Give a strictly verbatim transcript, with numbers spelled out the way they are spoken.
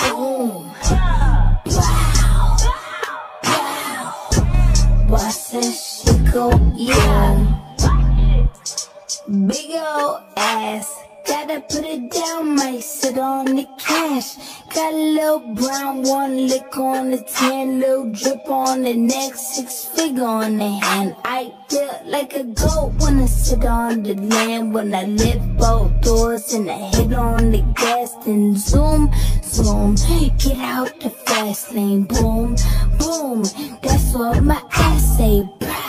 boom. Wow, wow. Watch that shit go, yeah. Big ol' ass, gotta put it down, might sit on the cash. Got a little brown one, lick on the tan, little drip on the neck, six figure on the hand. I feel like a goat when I sit on the land, when I lift both doors and I hit on the gas, then zoom, zoom, get out the fast lane, boom, boom. That's what my ass say.